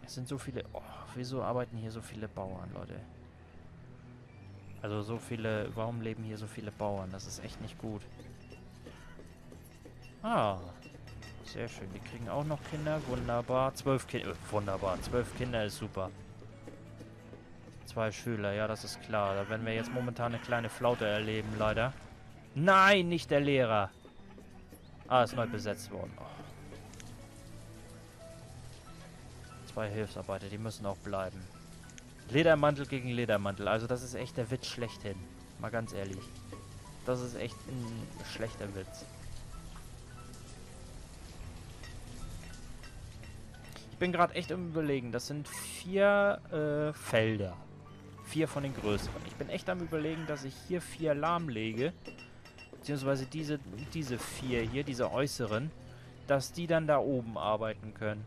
Es sind so viele... Oh, wieso arbeiten hier so viele Bauern, Leute? Also so viele... Warum leben hier so viele Bauern? Das ist echt nicht gut. Ah, sehr schön. Die kriegen auch noch Kinder. Wunderbar. 12 Kinder. Wunderbar. 12 Kinder ist super. 2 Schüler. Ja, das ist klar. Da werden wir jetzt momentan eine kleine Flaute erleben, leider. Nein, nicht der Lehrer. Ah, ist neu besetzt worden. Oh. 2 Hilfsarbeiter, die müssen auch bleiben. Ledermantel gegen Ledermantel. Also das ist echt der Witz schlechthin. Mal ganz ehrlich. Das ist echt ein schlechter Witz. Ich bin gerade echt im Überlegen. Das sind 4 Felder. 4 von den größeren. Ich bin echt am Überlegen, dass ich hier 4 lahmlege. Beziehungsweise diese 4 hier, diese äußeren. Dass die dann da oben arbeiten können.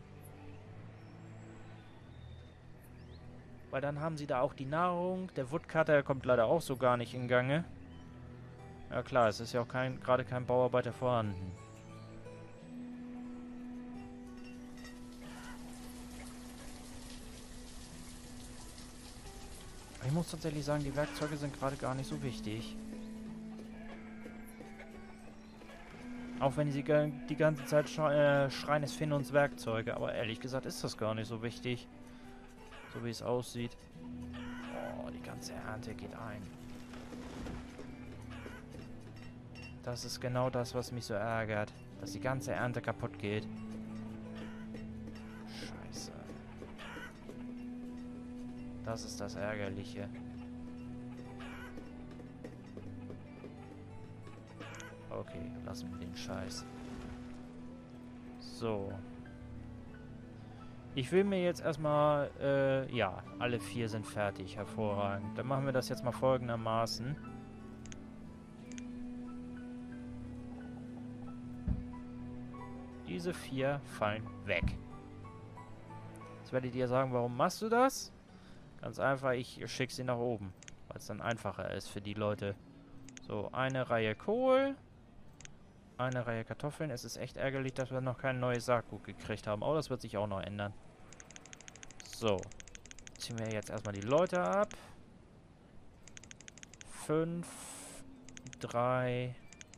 Weil dann haben sie da auch die Nahrung. Der Woodcutter kommt leider auch so gar nicht in Gange. Ja klar, es ist ja auch gerade kein Bauarbeiter vorhanden. Ich muss tatsächlich sagen, die Werkzeuge sind gerade gar nicht so wichtig. Auch wenn sie die ganze Zeit schreien, es fehlen uns Werkzeuge. Aber ehrlich gesagt ist das gar nicht so wichtig. So wie es aussieht. Oh, die ganze Ernte geht ein. Das ist genau das, was mich so ärgert. Dass die ganze Ernte kaputt geht. Scheiße. Das ist das Ärgerliche. Okay, lassen wir den Scheiß. So. Ich will mir jetzt erstmal, ja, alle 4 sind fertig. Hervorragend. Dann machen wir das jetzt mal folgendermaßen. Diese 4 fallen weg. Jetzt werdet ihr sagen, warum machst du das? Ganz einfach, ich schicke sie nach oben. Weil es dann einfacher ist für die Leute. So, eine Reihe Kohl. Eine Reihe Kartoffeln. Es ist echt ärgerlich, dass wir noch kein neues Saatgut gekriegt haben. Aber das wird sich auch noch ändern. So. Ziehen wir jetzt erstmal die Leute ab. 5, 3.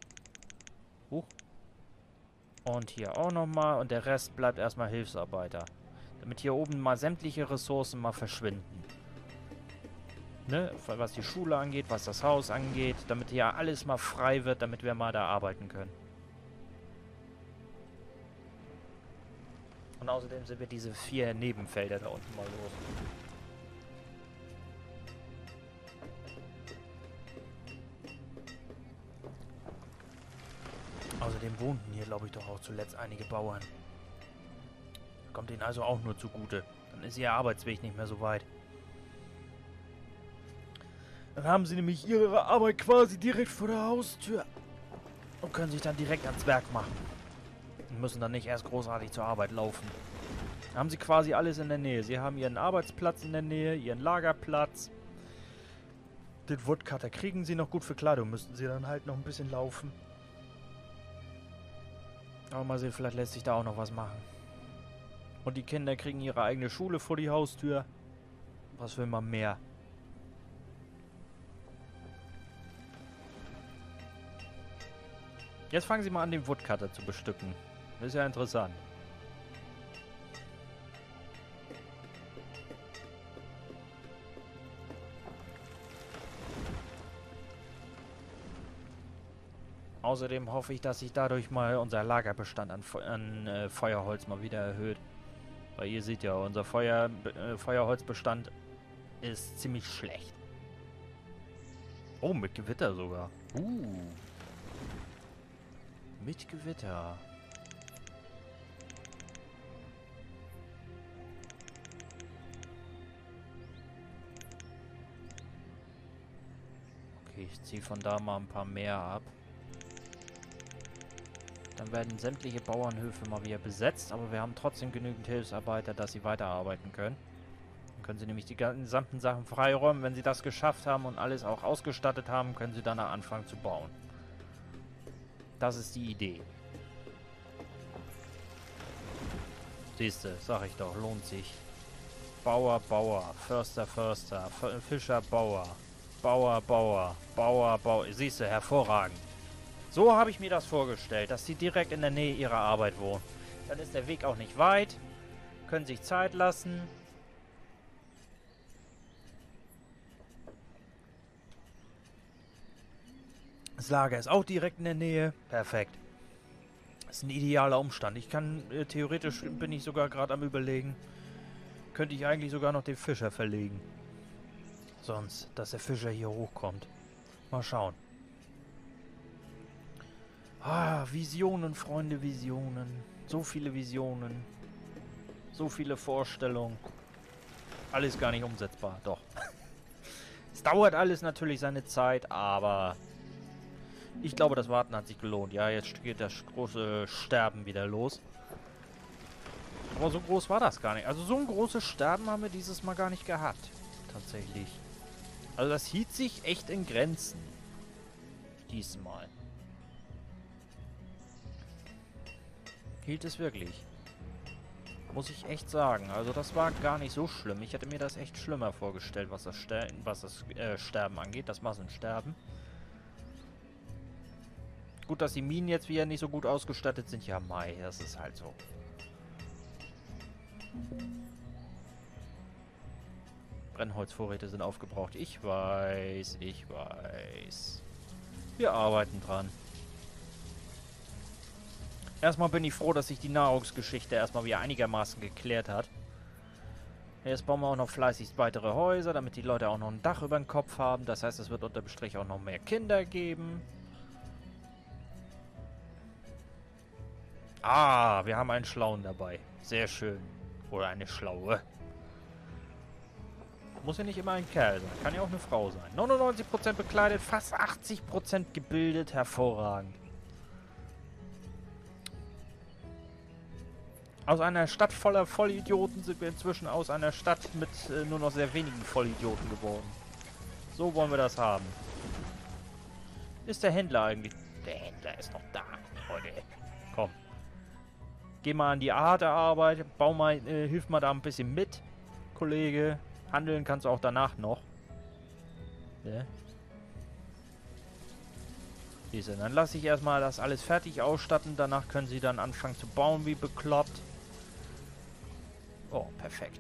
Und hier auch nochmal. Und der Rest bleibt erstmal Hilfsarbeiter. Damit hier oben mal sämtliche Ressourcen mal verschwinden. Ne? Was die Schule angeht, was das Haus angeht. Damit hier alles mal frei wird, damit wir mal da arbeiten können. Und außerdem sind wir diese 4 Nebenfelder da unten mal los. Außerdem wohnten hier, glaube ich, doch auch zuletzt einige Bauern. Kommt ihnen also auch nur zugute. Dann ist ihr Arbeitsweg nicht mehr so weit. Dann haben sie nämlich ihre Arbeit quasi direkt vor der Haustür. Und können sich dann direkt ans Werk machen. Und müssen dann nicht erst großartig zur Arbeit laufen. Dann haben sie quasi alles in der Nähe. Sie haben ihren Arbeitsplatz in der Nähe, ihren Lagerplatz. Den Woodcutter kriegen sie noch gut für Kleidung. Müssten sie dann halt noch ein bisschen laufen. Aber mal sehen, vielleicht lässt sich da auch noch was machen. Und die Kinder kriegen ihre eigene Schule vor die Haustür. Was will man mehr? Jetzt fangen sie mal an, den Woodcutter zu bestücken. Das ist ja interessant. Außerdem hoffe ich, dass sich dadurch mal unser Lagerbestand an Feuerholz mal wieder erhöht. Weil ihr seht ja, unser Feuerholzbestand ist ziemlich schlecht. Oh, mit Gewitter sogar. Mit Gewitter. Okay, ich ziehe von da mal ein paar mehr ab. Dann werden sämtliche Bauernhöfe mal wieder besetzt, aber wir haben trotzdem genügend Hilfsarbeiter, dass sie weiterarbeiten können. Dann können sie nämlich die gesamten Sachen freiräumen. Wenn sie das geschafft haben und alles auch ausgestattet haben, können sie danach anfangen zu bauen. Das ist die Idee. Siehste, sag ich doch, lohnt sich. Bauer, Bauer. Förster, Förster. Fischer, Bauer. Bauer, Bauer. Bauer, Bauer. Siehst du, hervorragend. So habe ich mir das vorgestellt, dass sie direkt in der Nähe ihrer Arbeit wohnen. Dann ist der Weg auch nicht weit. Können sich Zeit lassen. Das Lager ist auch direkt in der Nähe. Perfekt. Das ist ein idealer Umstand. Ich kann, theoretisch bin ich sogar gerade am Überlegen, könnte ich eigentlich sogar noch den Fischer verlegen. Sonst, dass der Fischer hier hochkommt. Mal schauen. Ah, Visionen, Freunde, Visionen. So viele Visionen. So viele Vorstellungen. Alles gar nicht umsetzbar, doch. Es dauert alles natürlich seine Zeit, aber ich glaube, das Warten hat sich gelohnt. Ja, jetzt geht das große Sterben wieder los. Aber so groß war das gar nicht. Also so ein großes Sterben haben wir dieses Mal gar nicht gehabt. Tatsächlich. Also das hielt sich echt in Grenzen. Diesmal. Hielt es wirklich. Muss ich echt sagen. Also das war gar nicht so schlimm. Ich hätte mir das echt schlimmer vorgestellt, was das Sterben angeht. Das Massensterben. Gut, dass die Minen jetzt wieder nicht so gut ausgestattet sind. Ja, Mai, das ist halt so. Brennholzvorräte sind aufgebraucht. Ich weiß, ich weiß. Wir arbeiten dran. Erstmal bin ich froh, dass sich die Nahrungsgeschichte erstmal wieder einigermaßen geklärt hat. Jetzt bauen wir auch noch fleißig weitere Häuser, damit die Leute auch noch ein Dach über den Kopf haben. Das heißt, es wird unterm Strich auch noch mehr Kinder geben. Ah, wir haben einen Schlauen dabei. Sehr schön. Oder eine Schlaue. Muss ja nicht immer ein Kerl sein. Kann ja auch eine Frau sein. 99% bekleidet, fast 80% gebildet. Hervorragend. Aus einer Stadt voller Vollidioten sind wir inzwischen aus einer Stadt mit nur noch sehr wenigen Vollidioten geworden. So wollen wir das haben. Ist der Händler eigentlich? Der Händler ist noch da, Leute. Komm. Geh mal an die harte Arbeit. Bau mal, hilf mal da ein bisschen mit, Kollege. Handeln kannst du auch danach noch. Ne? Siehste, dann lasse ich erstmal das alles fertig ausstatten. Danach können sie dann anfangen zu bauen wie bekloppt. Oh, perfekt.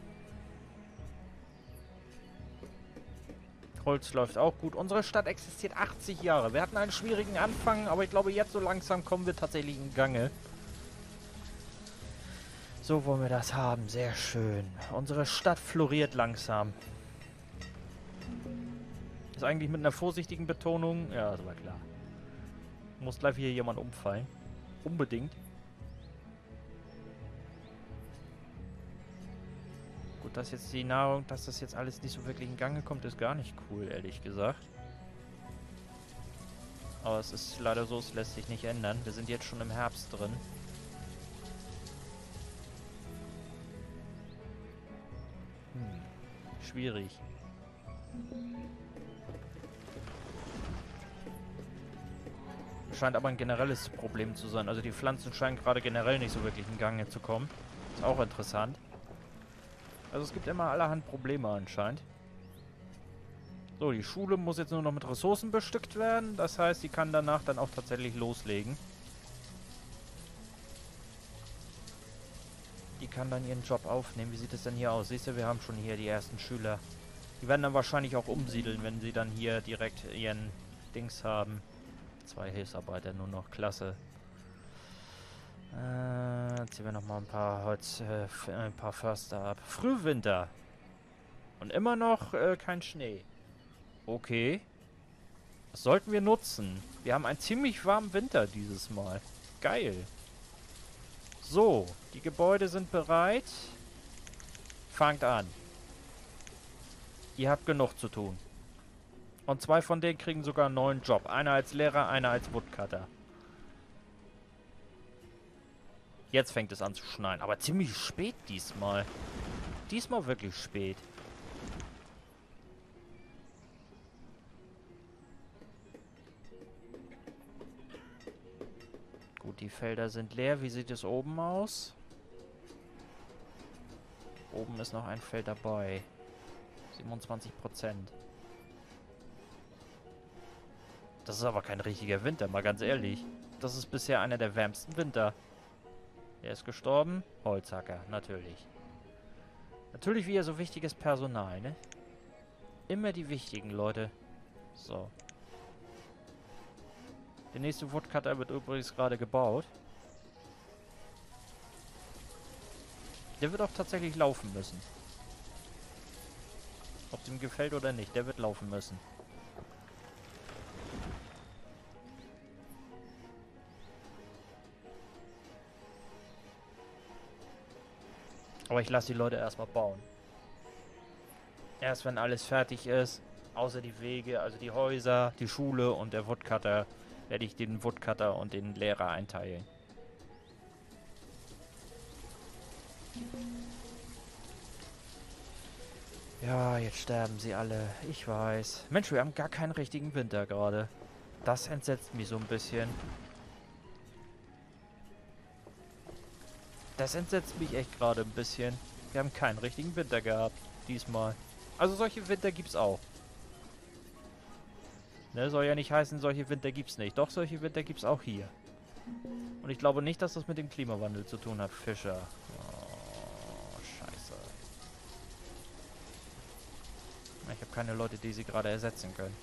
Holz läuft auch gut. Unsere Stadt existiert 80 Jahre. Wir hatten einen schwierigen Anfang, aber ich glaube, jetzt so langsam kommen wir tatsächlich in Gange. So wollen wir das haben. Sehr schön. Unsere Stadt floriert langsam. Ist eigentlich mit einer vorsichtigen Betonung. Ja, das war klar. Muss gleich hier jemand umfallen. Unbedingt. Gut, dass jetzt die Nahrung, dass das jetzt alles nicht so wirklich in Gange kommt, ist gar nicht cool, ehrlich gesagt. Aber es ist leider so, es lässt sich nicht ändern. Wir sind jetzt schon im Herbst drin. Schwierig. Scheint aber ein generelles Problem zu sein. Also die Pflanzen scheinen gerade generell nicht so wirklich in Gange zu kommen. Ist auch interessant. Also es gibt immer allerhand Probleme anscheinend. So, die Schule muss jetzt nur noch mit Ressourcen bestückt werden. Das heißt, sie kann danach dann auch tatsächlich loslegen. Die kann dann ihren Job aufnehmen. Wie sieht es denn hier aus? Siehst du, wir haben schon hier die ersten Schüler. Die werden dann wahrscheinlich auch umsiedeln, wenn sie dann hier direkt ihren Dings haben. 2 Hilfsarbeiter nur noch. Klasse. Ziehen wir nochmal ein paar ein paar Förster ab. Frühwinter. Und immer noch kein Schnee. Okay. Das sollten wir nutzen. Wir haben einen ziemlich warmen Winter dieses Mal. Geil. So, die Gebäude sind bereit. Fangt an. Ihr habt genug zu tun. Und 2 von denen kriegen sogar einen neuen Job. Einer als Lehrer, einer als Woodcutter. Jetzt fängt es an zu schneien. Aber ziemlich spät diesmal. Diesmal wirklich spät. Gut, die Felder sind leer. Wie sieht es oben aus? oben ist noch ein Feld dabei. 27%. Das ist aber kein richtiger Winter, mal ganz ehrlich. Das ist bisher einer der wärmsten Winter. Er ist gestorben. Holzhacker, natürlich. Natürlich wieder so wichtiges Personal, ne? Immer die wichtigen Leute. So. Der nächste Woodcutter wird übrigens gerade gebaut. Der wird auch tatsächlich laufen müssen. Ob dem gefällt oder nicht, der wird laufen müssen. Aber ich lasse die Leute erstmal bauen. Erst wenn alles fertig ist, außer die Wege, also die Häuser, die Schule und der Woodcutter, werde ich den Woodcutter und den Lehrer einteilen. Ja, jetzt sterben sie alle. Ich weiß. Mensch, wir haben gar keinen richtigen Winter gerade. Das entsetzt mich so ein bisschen. Das entsetzt mich echt gerade ein bisschen. Wir haben keinen richtigen Winter gehabt. Diesmal. Also solche Winter gibt's auch. Ne, soll ja nicht heißen, solche Winter gibt's nicht. Doch, solche Winter gibt's auch hier. Und ich glaube nicht, dass das mit dem Klimawandel zu tun hat, Fischer. Oh, scheiße. Ich habe keine Leute, die sie gerade ersetzen können.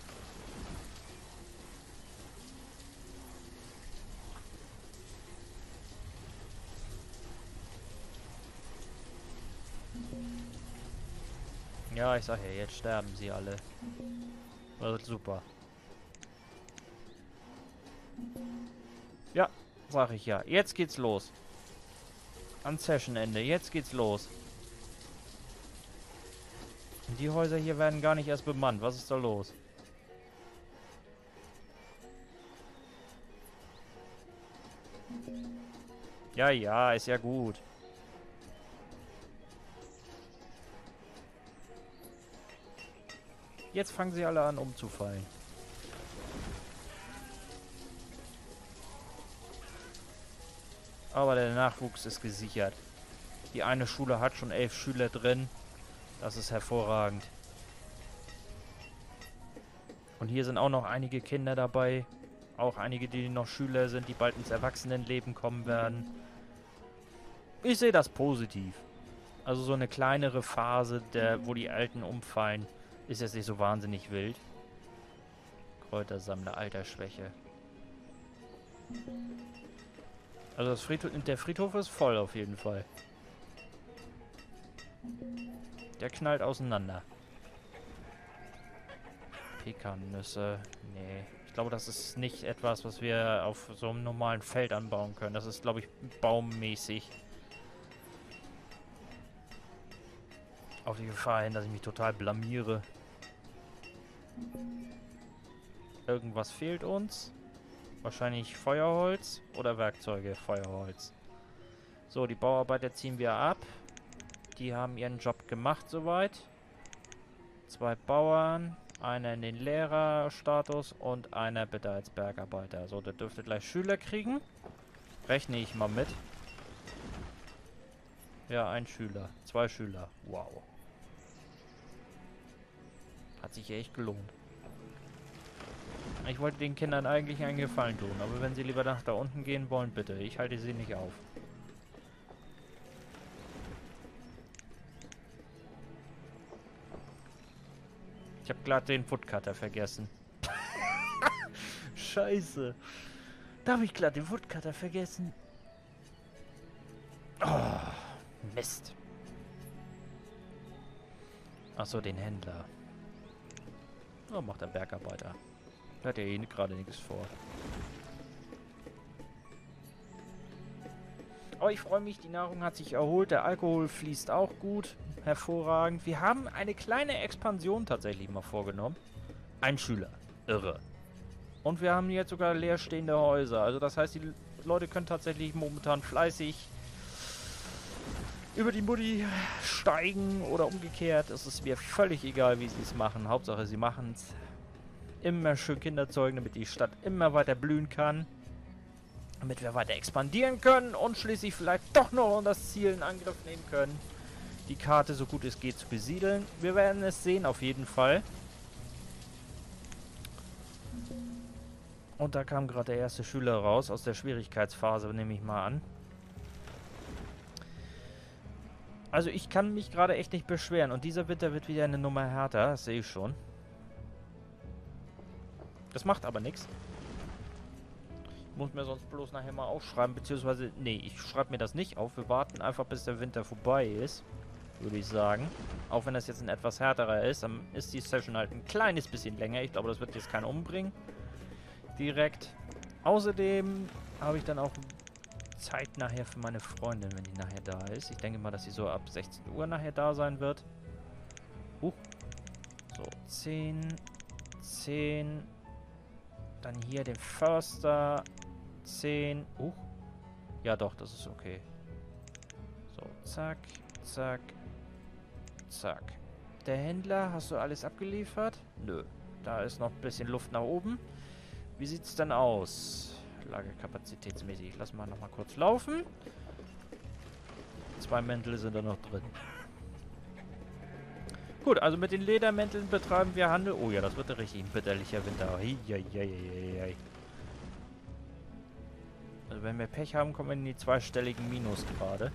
Ja, ich sag ja, jetzt sterben sie alle. Das wird super. Ja, sag ich ja. Jetzt geht's los. An Sessionende. Jetzt geht's los. Und die Häuser hier werden gar nicht erst bemannt. Was ist da los? Ja, ja, ist ja gut. Jetzt fangen sie alle an umzufallen. Aber der Nachwuchs ist gesichert. Die eine Schule hat schon 11 Schüler drin. Das ist hervorragend. Und hier sind auch noch einige Kinder dabei. Auch einige, die noch Schüler sind, die bald ins Erwachsenenleben kommen werden. Ich sehe das positiv. Also so eine kleinere Phase, wo die Alten umfallen, ist jetzt nicht so wahnsinnig wild. Kräutersammler, Altersschwäche. Also der Friedhof ist voll auf jeden Fall. Der knallt auseinander. Pekannüsse. Nee. Ich glaube, das ist nicht etwas, was wir auf so einem normalen Feld anbauen können. Das ist, glaube ich, baummäßig. Auf die Gefahr hin, dass ich mich total blamiere. Irgendwas fehlt uns. Wahrscheinlich Feuerholz oder Werkzeuge. Feuerholz. So, die Bauarbeiter ziehen wir ab. Die haben ihren Job gemacht soweit. 2 Bauern. Einer in den Lehrerstatus und einer bitte als Bergarbeiter. So, der dürfte gleich Schüler kriegen. Rechne ich mal mit. Ja, ein Schüler. 2 Schüler. Wow. Hat sich echt gelohnt. Ich wollte den Kindern eigentlich einen Gefallen tun, aber wenn sie lieber nach da unten gehen wollen, bitte. Ich halte sie nicht auf. Ich habe glatt den Woodcutter vergessen. Scheiße. Da habe ich glatt den Woodcutter vergessen. Oh, Mist. Achso, den Händler. Oh, macht der Bergarbeiter. Da hat ja eh gerade nichts vor. Aber ich freue mich, die Nahrung hat sich erholt, der Alkohol fließt auch gut. Hervorragend. Wir haben eine kleine Expansion tatsächlich mal vorgenommen. Ein Schüler. Irre. Und wir haben jetzt sogar leerstehende Häuser. Also das heißt, die Leute können tatsächlich momentan fleißig über die Mutti steigen oder umgekehrt. Es ist mir völlig egal, wie sie es machen. Hauptsache, sie machen es. Immer schön Kinder zeugen, damit die Stadt immer weiter blühen kann. Damit wir weiter expandieren können und schließlich vielleicht doch noch das Ziel in Angriff nehmen können. die Karte so gut es geht zu besiedeln. Wir werden es sehen auf jeden Fall. Und da kam gerade der erste Schüler raus aus der Schwierigkeitsphase, nehme ich mal an. Also ich kann mich gerade echt nicht beschweren. Und dieser Winter wird wieder eine Nummer härter, das sehe ich schon. Das macht aber nichts. Ich muss mir sonst bloß nachher mal aufschreiben, beziehungsweise, nee, ich schreibe mir das nicht auf. Wir warten einfach, bis der Winter vorbei ist, würde ich sagen. Auch wenn das jetzt ein etwas härterer ist, dann ist die Session halt ein kleines bisschen länger. Ich glaube, das wird jetzt keinen umbringen. Direkt. Außerdem habe ich dann auch Zeit nachher für meine Freundin, wenn die nachher da ist. Ich denke mal, dass sie so ab 16 Uhr nachher da sein wird. So, 10. Dann hier den Förster. 10. Ja doch, das ist okay. So, zack, zack, zack. Der Händler, hast du alles abgeliefert? Nö. Da ist noch ein bisschen Luft nach oben. Wie sieht's denn aus? Lagerkapazitätsmäßig. Lassen wir nochmal kurz laufen. 2 Mäntel sind da noch drin. Gut, also mit den Ledermänteln betreiben wir Handel. Oh ja, das wird ein richtig bitterlicher Winter. Hihihihi. Also wenn wir Pech haben, kommen wir in die zweistelligen Minusgrade.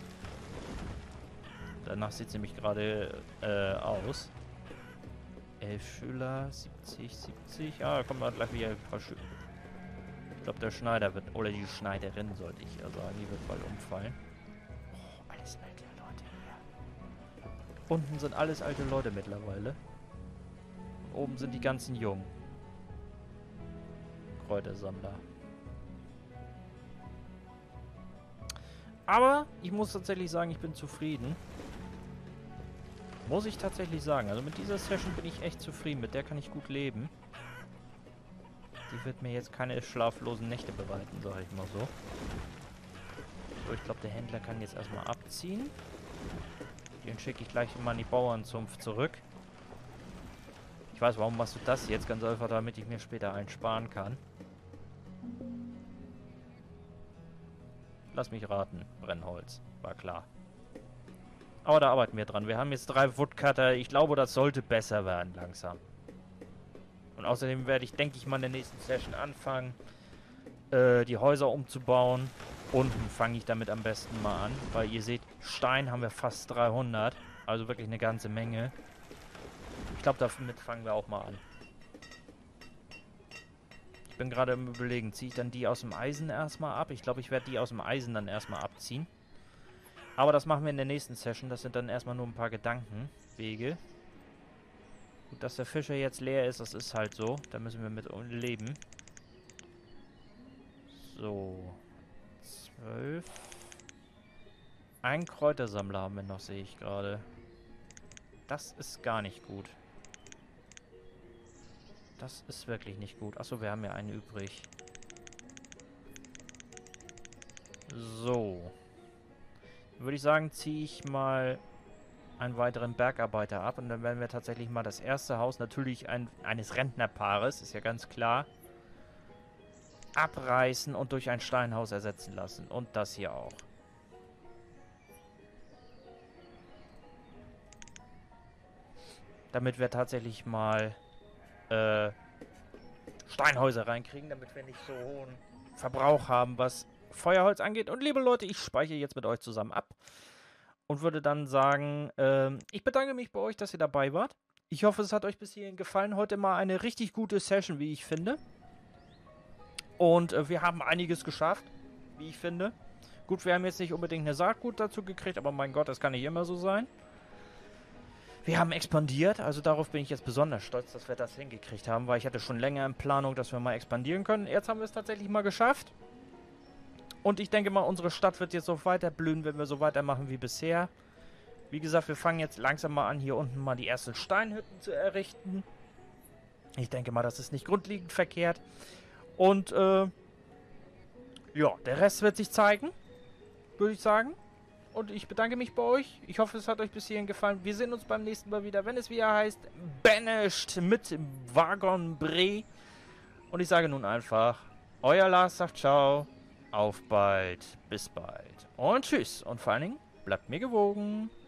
Danach sieht es nämlich gerade aus. 11 Schüler, 70. Ja, da kommen wir gleich wieder ein paar Schüler. Ich glaube, der Schneider wird, oder die Schneiderin sollte ich ja sagen, die wird bald umfallen. Oh, alles alte Leute hier. Unten sind alles alte Leute mittlerweile. Und oben sind die ganzen Jungen. Kräutersammler. Aber ich muss tatsächlich sagen, ich bin zufrieden. Muss ich tatsächlich sagen. Also mit dieser Session bin ich echt zufrieden. Mit der kann ich gut leben. Die wird mir jetzt keine schlaflosen Nächte bereiten, sage ich mal so. So, ich glaube, der Händler kann jetzt erstmal abziehen. Den schicke ich gleich immer an die Bauernzunft zurück. Ich weiß, warum machst du das jetzt? Ganz einfach, damit ich mir später einsparen kann. Lass mich raten. Brennholz. War klar. Aber da arbeiten wir dran. Wir haben jetzt 3 Woodcutter. Ich glaube, das sollte besser werden langsam. Und außerdem werde ich, denke ich mal, in der nächsten Session anfangen, die Häuser umzubauen. Unten fange ich damit am besten mal an. Weil ihr seht, Stein haben wir fast 300. Also wirklich eine ganze Menge. Ich glaube, damit fangen wir auch mal an. Ich bin gerade im Überlegen, ziehe ich dann die aus dem Eisen erstmal ab? Ich glaube, ich werde die aus dem Eisen dann erstmal abziehen. Aber das machen wir in der nächsten Session. Das sind dann erstmal nur ein paar Gedankenwege. Gut, dass der Fischer jetzt leer ist, das ist halt so. Da müssen wir mit leben. So. 12. Einen Kräutersammler haben wir noch, sehe ich gerade. Das ist gar nicht gut. Das ist wirklich nicht gut. Achso, wir haben ja einen übrig. So. Würde ich sagen, ziehe ich mal einen weiteren Bergarbeiter ab. Und dann werden wir tatsächlich mal das erste Haus, natürlich eines Rentnerpaares, ist ja ganz klar, abreißen und durch ein Steinhaus ersetzen lassen. Und das hier auch. Damit wir tatsächlich mal Steinhäuser reinkriegen, damit wir nicht so hohen Verbrauch haben, was Feuerholz angeht. Und liebe Leute, ich speichere jetzt mit euch zusammen ab und würde dann sagen, ich bedanke mich bei euch, dass ihr dabei wart. Ich hoffe, es hat euch bis hierhin gefallen. Heute mal eine richtig gute Session, wie ich finde. Und wir haben einiges geschafft, wie ich finde. Gut, wir haben jetzt nicht unbedingt eine Saatgut dazu gekriegt, aber mein Gott, das kann nicht immer so sein. Wir haben expandiert, also darauf bin ich jetzt besonders stolz, dass wir das hingekriegt haben, weil ich hatte schon länger in Planung, dass wir mal expandieren können. Jetzt haben wir es tatsächlich mal geschafft. Und ich denke mal, unsere Stadt wird jetzt so weiter blühen, wenn wir so weitermachen wie bisher. Wie gesagt, wir fangen jetzt langsam mal an, hier unten mal die ersten Steinhütten zu errichten. Ich denke mal, das ist nicht grundlegend verkehrt. Und, ja, der Rest wird sich zeigen, würde ich sagen. Und ich bedanke mich bei euch. Ich hoffe, es hat euch bis hierhin gefallen. Wir sehen uns beim nächsten Mal wieder, wenn es wieder heißt Banished mit Wagon Bre. Und ich sage nun einfach, euer Lars sagt ciao, auf bald, bis bald und tschüss. Und vor allen Dingen, bleibt mir gewogen.